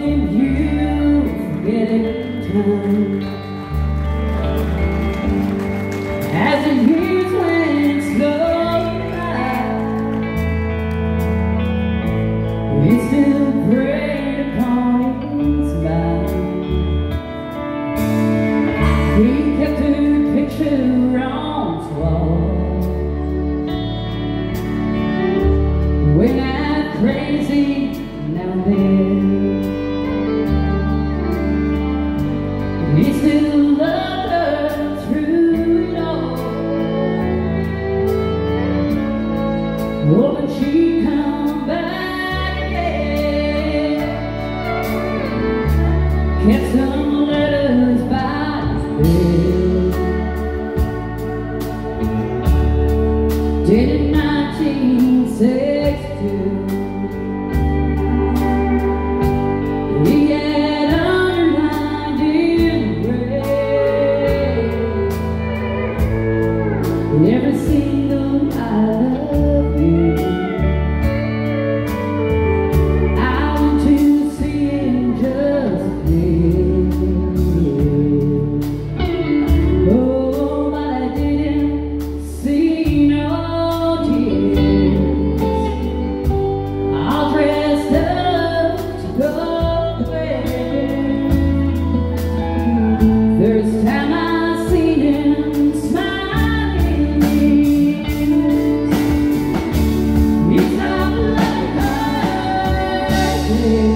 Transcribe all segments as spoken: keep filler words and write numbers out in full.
when you forget it time. As the years went slowly by, it still preyed upon his mind. He kept her picture on his wall. When I'm crazy now and then, he still loved her through it all. Oh, but she come back again, kept some letters by his bed. Did it nineteen sixty-two. He had underlined in red every single I love you. I want to see him just again. Oh, but I didn't see no tears. All dressed up to go away. First time I seen him smiling, he stopped like her.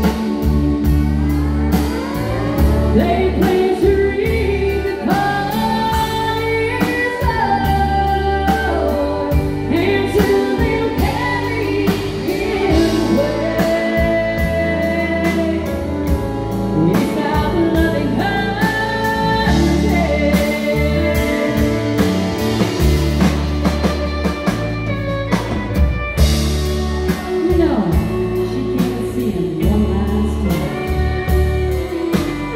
They planned to read the party's love, and soon they'll carry him away. He stopped loving her. You know, she can't see him one last time.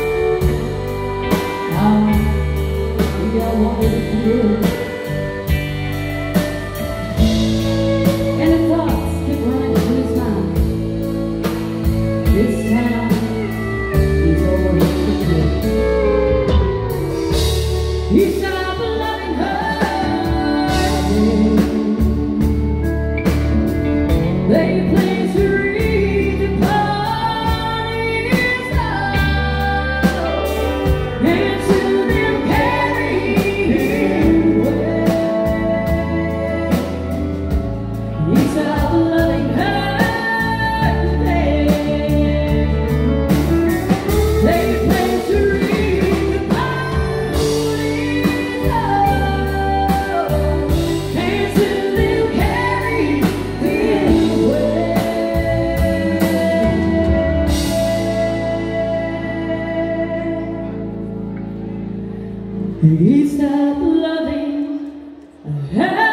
Oh, maybe I wanted to do it. And the thoughts keep running through his mind. This time, he's over it. He stopped loving her. They planned to read the party's love, and soon they'll carry him away. He stopped loving her today. They planned to read the party's love, and soon they'll carry him away. He stopped loving her.